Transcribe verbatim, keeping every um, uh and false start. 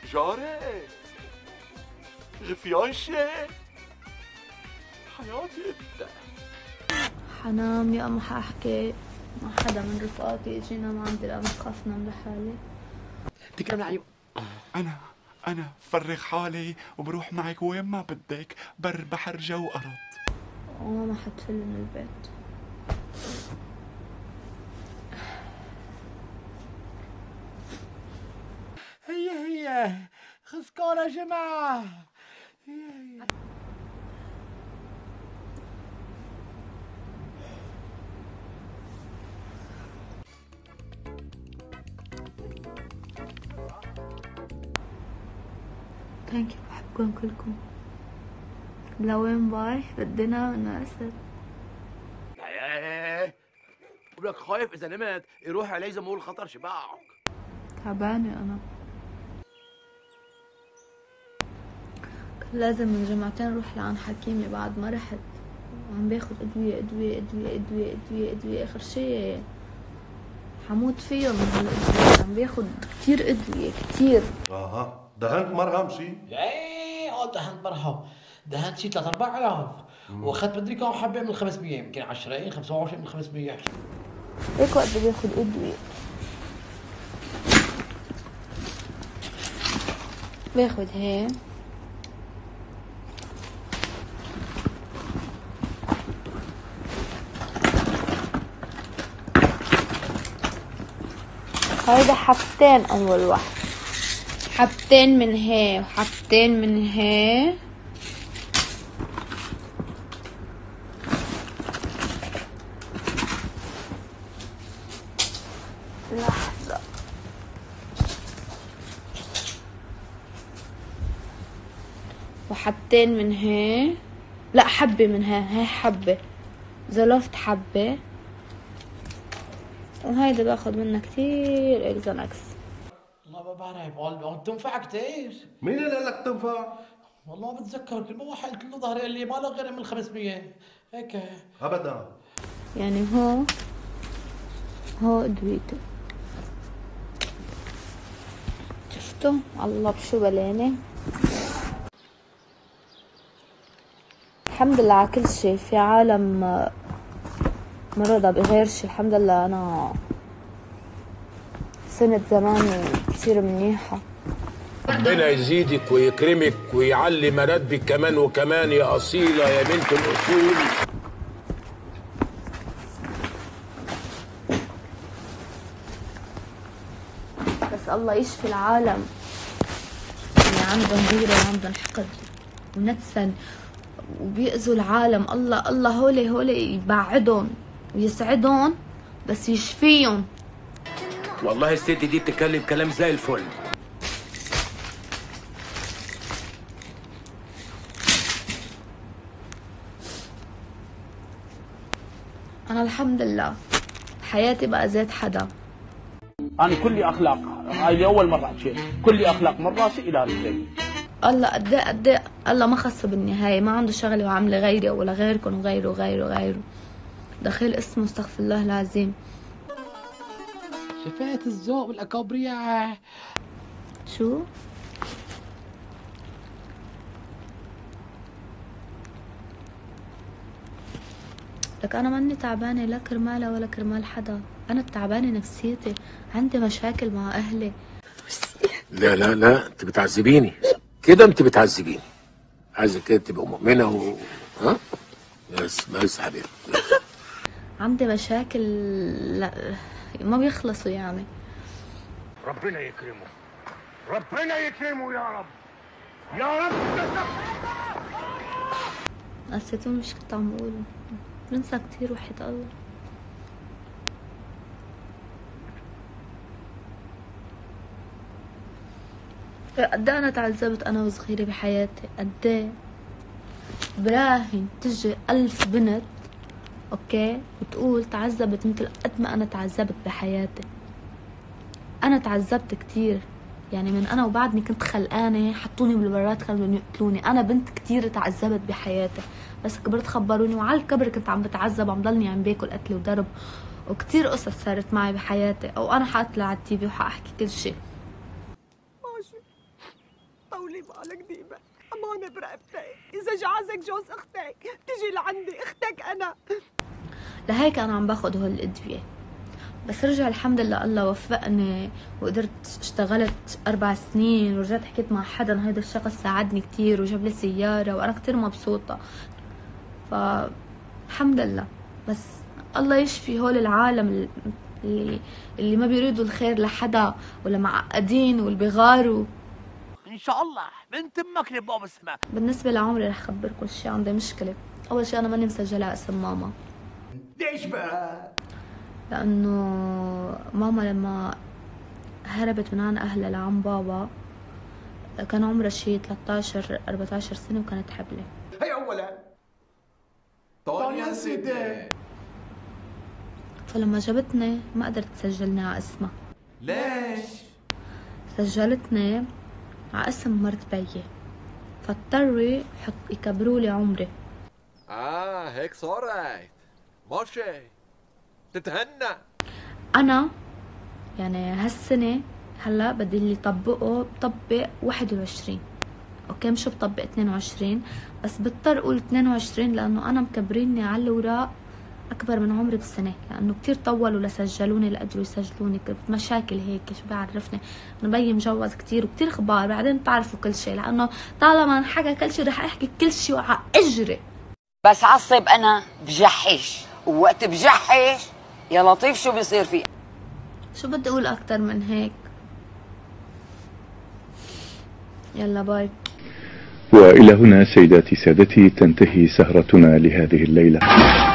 جاري غفيانشي حياتي انت. حنام يا أما حأحكي مع حدا من رفقاتي يجي ينام عندي لأنه بخاف نام لحالي. تكرم العيون. أنا أنا فرغ حالي وبروح معك وين ما بدك، بر بحر جو أرض. وماما حتفل من البيت. هي هي خذكم يا جماعة. هي هي ثانك يو، بحبكم كلكم. لوين باي؟ بدنا نقصد. ايه ولك خايف اذا نمت يروح علي زمول الخطر شبعك. تعبانة أنا، كان لازم من جمعتين أروح لعند حكيمي بعد ما رحت، وعم باخد أدوية أدوية أدوية أدوية أدوية أدوية آخر شي حموت فيهم من هالأدوية. عم باخد كتير أدوية كتير. اها دهنت مرهم شي؟ ايه اه دهنت مرهم، دهنت شي ثلاث اربع آلاف، واخذت مدري كم حبه من خمسمية، يمكن عشرين خمسة وعشرين من خمسمية. هيك وقت باخد أدوية باخد هيك هيدا حبتين. أول واحد حبتين من هي وحبتين من هي. لحظة وحبتين من هي، لا حبة من هي، هي حبة زلفت حبة، وهيدا باخد منها كتير اكزانكس. والله ما بعرف، والله بتنفع كتير. مين اللي قال لك تنفع؟ والله ما بتذكر، كل ما واحد قلت له ظهري قال لي ما له غير من خمسمية هيك. ابدا. يعني هو هو ادويته، شفتوا الله بشو بلاني. الحمد لله على كل شي. في عالم مرضى بغير شي، الحمد لله انا سنة زماني كثير منيحة. ربنا يزيدك ويكرمك ويعلي مراتبك كمان وكمان يا أصيلة يا بنت الأصول. بس الله يشفي العالم اللي عندهم غيرة وعندهم حقد ونتسن وبيأذوا العالم. الله الله هولي هولي يبعدهم ويسعدهم بس يشفيهم. والله الست دي بتتكلم كلام زي الفل. أنا الحمد لله حياتي بقى زيت حدا. أنا كلي أخلاق، هاي لأول مرة أشيل، كلي أخلاق من راسي إلى رجلي. الله قد ايه قد ايه الله ما خصه بالنهاية، ما عنده شغلة وعاملة غيري ولا غيركم وغيره وغيره وغيره. دخيل اسمه استغفر الله العظيم. شفيت الذوق والأكابرياء. شو؟ لك أنا ماني تعبانة لا كرمالها ولا كرمال حدا، أنا تعبانة نفسيتي، عندي مشاكل مع أهلي. لا لا لا انت بتعذبيني كده، انت بتعذبيني. عايزة كده تبقى مؤمنة و ها بس بس حبيبي. عندي مشاكل لا ما بيخلصوا يعني. ربنا يكرمه، ربنا يكرمه يا رب يا رب. نسيتوني مش كنت عم بقوله، بنسى كتير وحيد الله. قد انا تعذبت انا وصغيرة بحياتي، قد براهن تجي الف بنت اوكي وتقول تعذبت مثل قد ما انا تعذبت بحياتي. انا تعذبت كتير يعني، من انا وبعدني كنت خلقانه حطوني بالبراد كانوا يقتلوني. انا بنت كتير تعذبت بحياتي، بس كبرت خبروني وعلى الكبر كنت عم بتعذب، عم ضلني عم باكل قتل وضرب وكتير قصص صارت معي بحياتي. او انا حاطلع على التي في وحاحكي كل شيء. ضمانة برقبتك، إذا جعزك جوز أختك تجي لعندي أختك أنا. لهيك أنا عم باخد هول الأدوية. بس رجع الحمد لله الله وفقني وقدرت اشتغلت أربع سنين ورجعت حكيت مع حدا، هيدا الشخص ساعدني كتير وجاب لي سيارة وأنا كتير مبسوطة. فالحمد لله. بس الله يشفي هول العالم اللي اللي ما بيريدوا الخير لحدا ولا معقدين واللي بيغاروا. ان شاء الله بنت امك لباب السماء. بالنسبة لعمري رح خبر كل شيء. عندي مشكلة. أول شيء أنا ماني مسجلة اسم ماما. ليش بقى؟ لأنه ماما لما هربت من عن أهلها لعم بابا كان عمرها شي ثلاثة عشر أربعة عشر سنة وكانت حبلة. هي أولا طانيا سيدي. فلما جابتني ما قدرت تسجلني على اسمها. ليش؟ سجلتني على اسم مرت بيي، فاضطروا يحط يكبروا لي عمري. اه هيك صارت ماشي تتهنى. انا يعني هالسنه هلا بدي اللي طبقه بطبق واحد وعشرين، اوكي مش بطبق اثنين وعشرين، بس بضطر اقول اثنين وعشرين لانه انا مكبريني على الاوراق اكبر من عمري بسنه، لانه كتير طولوا لسجلوني لقدروا يسجلوني. كنت مشاكل هيك شو بعرفني، انا بيي مجوز كتير وكتير اخبار، بعدين بتعرفوا كل شيء، لانه طالما انحكى كل شيء رح احكي كل شيء وعلى اجري. بس عصب انا بجحش، ووقت بجحش يا لطيف شو بيصير فيه. شو بدي اقول اكتر من هيك؟ يلا باي. وإلى هنا سيداتي سادتي تنتهي سهرتنا لهذه الليلة.